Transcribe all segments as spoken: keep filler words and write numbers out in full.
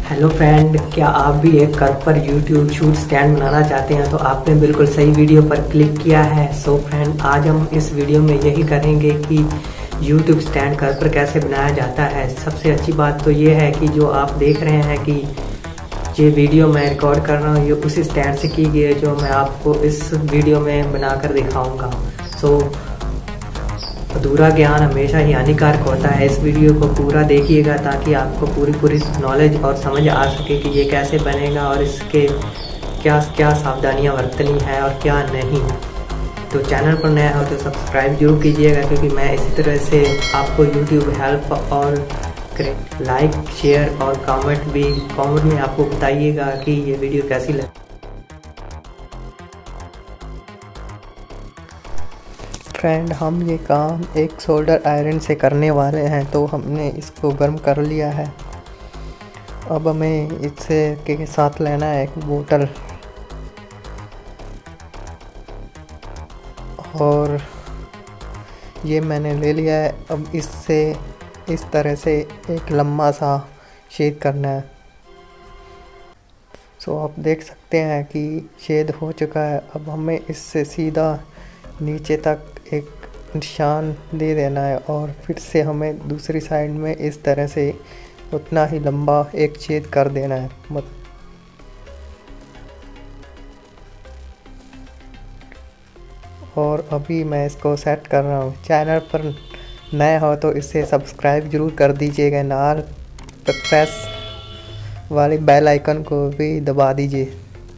Hello friend, क्या आप भी एक घर पर यूट्यूब शूट स्टैंड बनाना चाहते हैं तो आपने बिल्कुल सही वीडियो पर क्लिक किया है। सो फ्रेंड, आज हम इस वीडियो में यही करेंगे कि यूट्यूब स्टैंड घर पर कैसे बनाया जाता है। सबसे अच्छी बात तो ये है कि जो आप देख रहे हैं कि ये वीडियो मैं रिकॉर्ड कर रहा हूँ, ये उसी स्टैंड से की गई है जो मैं आपको इस वीडियो में बनाकर दिखाऊंगा। सो अधूरा ज्ञान हमेशा ही हानिकारक होता है। इस वीडियो को पूरा देखिएगा ताकि आपको पूरी पूरी नॉलेज और समझ आ सके कि ये कैसे बनेगा और इसके क्या क्या सावधानियां बरतनी है और क्या नहीं। तो चैनल पर नया हो तो सब्सक्राइब जरूर कीजिएगा, क्योंकि मैं इसी तरह से आपको यूट्यूब हेल्प और लाइक शेयर और कमेंट भी कमेंट में आपको बताइएगा कि ये वीडियो कैसी लगी। फ्रेंड, हम ये काम एक सोल्डर आयरन से करने वाले हैं, तो हमने इसको गर्म कर लिया है। अब हमें इससे के साथ लेना है एक बोतल, और ये मैंने ले लिया है। अब इससे इस तरह से एक लंबा सा छेद करना है। सो आप देख सकते हैं कि छेद हो चुका है। अब हमें इससे सीधा नीचे तक एक निशान दे देना है और फिर से हमें दूसरी साइड में इस तरह से उतना ही लंबा एक छेद कर देना है। मत और अभी मैं इसको सेट कर रहा हूँ। चैनल पर नया हो तो इसे सब्सक्राइब जरूर कर दीजिएगा, नाल प्रेस वाली बेल आइकन को भी दबा दीजिए।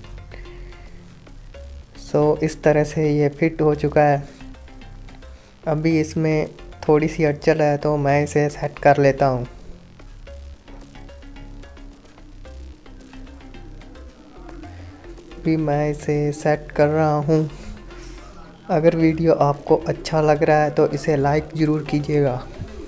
सो इस तरह से ये फिट हो चुका है। अभी इसमें थोड़ी सी अड़चन है तो मैं इसे सेट कर लेता हूँ। अभी मैं इसे सेट कर रहा हूँ। अगर वीडियो आपको अच्छा लग रहा है तो इसे लाइक ज़रूर कीजिएगा।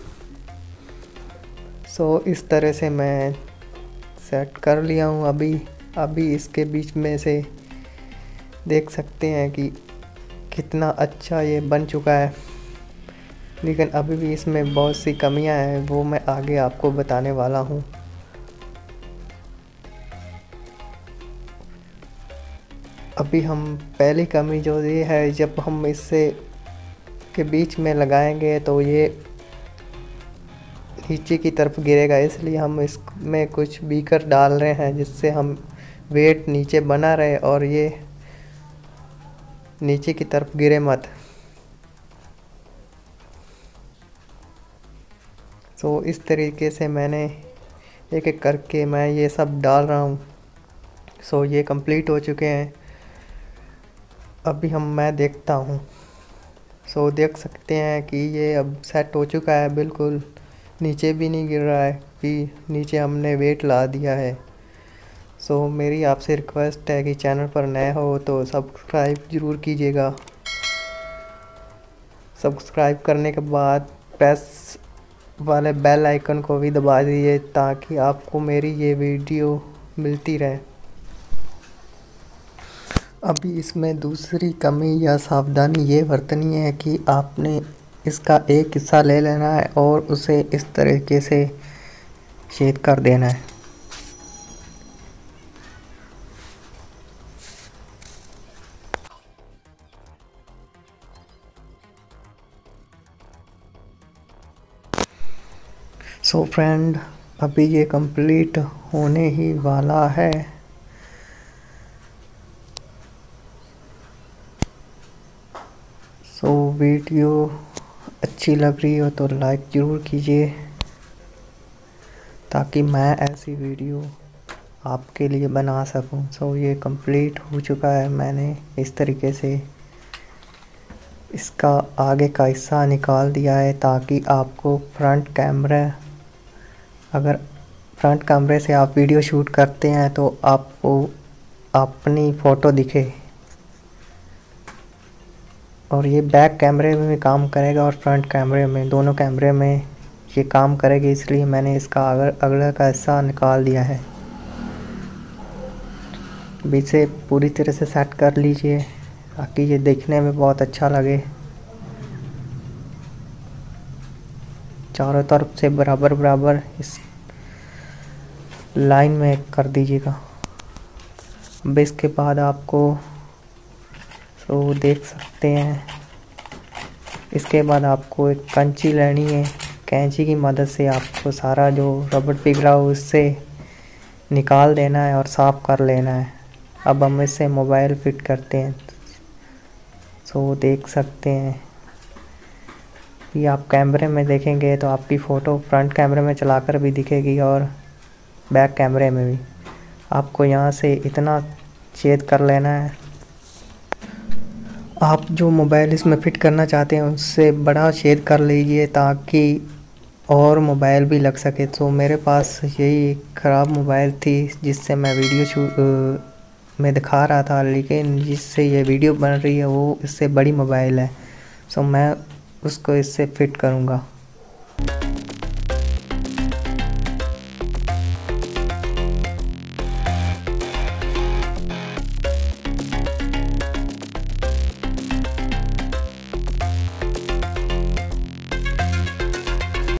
सो इस तरह से मैं सेट कर लिया हूँ। अभी अभी इसके बीच में से देख सकते हैं कि कितना अच्छा ये बन चुका है, लेकिन अभी भी इसमें बहुत सी कमियां हैं, वो मैं आगे आपको बताने वाला हूँ। अभी हम पहली कमी जो ये है, जब हम इससे के बीच में लगाएंगे तो ये नीचे की तरफ गिरेगा, इसलिए हम इसमें कुछ बीकर डाल रहे हैं जिससे हम वेट नीचे बना रहे और ये नीचे की तरफ गिरे मत। तो इस तरीके से मैंने एक एक करके मैं ये सब डाल रहा हूँ। सो ये कंप्लीट हो चुके हैं। अभी हम मैं देखता हूँ। सो देख सकते हैं कि ये अब सेट हो चुका है, बिल्कुल नीचे भी नहीं गिर रहा है कि नीचे हमने वेट ला दिया है। सो मेरी आपसे रिक्वेस्ट है कि चैनल पर नया हो तो सब्सक्राइब ज़रूर कीजिएगा। सब्सक्राइब करने के बाद प्रेस वाले बेल आइकन को भी दबा दीजिए ताकि आपको मेरी ये वीडियो मिलती रहे। अभी इसमें दूसरी कमी या सावधानी ये बरतनी है कि आपने इसका एक हिस्सा ले लेना है और उसे इस तरीके से छेद कर देना है। सो फ्रेंड, अभी ये कंप्लीट होने ही वाला है। सो वीडियो अच्छी लग रही हो तो लाइक ज़रूर कीजिए ताकि मैं ऐसी वीडियो आपके लिए बना सकूं। सो ये कंप्लीट हो चुका है। मैंने इस तरीके से इसका आगे का हिस्सा निकाल दिया है ताकि आपको फ्रंट कैमरा अगर फ्रंट कैमरे से आप वीडियो शूट करते हैं तो आपको अपनी फ़ोटो दिखे, और ये बैक कैमरे में भी काम करेगा और फ्रंट कैमरे में, दोनों कैमरे में ये काम करेगी। इसलिए मैंने इसका अगर अगला का हिस्सा निकाल दिया है। अभी इसे पूरी तरह से सेट कर लीजिए ताकि ये देखने में बहुत अच्छा लगे। चारों तरफ से बराबर बराबर इस लाइन में कर दीजिएगा। अब इसके बाद आपको तो देख सकते हैं, इसके बाद आपको एक कैंची लेनी है। कैंची की मदद से आपको सारा जो रबड़ पिघला हो उससे निकाल देना है और साफ़ कर लेना है। अब हम इससे मोबाइल फिट करते हैं। तो देख सकते हैं, ये आप कैमरे में देखेंगे तो आपकी फ़ोटो फ्रंट कैमरे में चलाकर भी दिखेगी और बैक कैमरे में भी। आपको यहाँ से इतना छेद कर लेना है। आप जो मोबाइल इसमें फ़िट करना चाहते हैं उससे बड़ा छेद कर लीजिए ताकि और मोबाइल भी लग सके। तो मेरे पास यही ख़राब मोबाइल थी जिससे मैं वीडियो शूट में दिखा रहा था, लेकिन जिससे ये वीडियो बन रही है वो इससे बड़ी मोबाइल है। सो मैं उसको इससे फ़िट करूँगा।